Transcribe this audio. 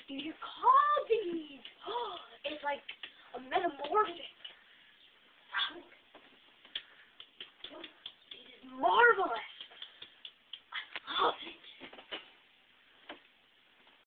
do you call these? It's like a metamorphic. It is marvelous.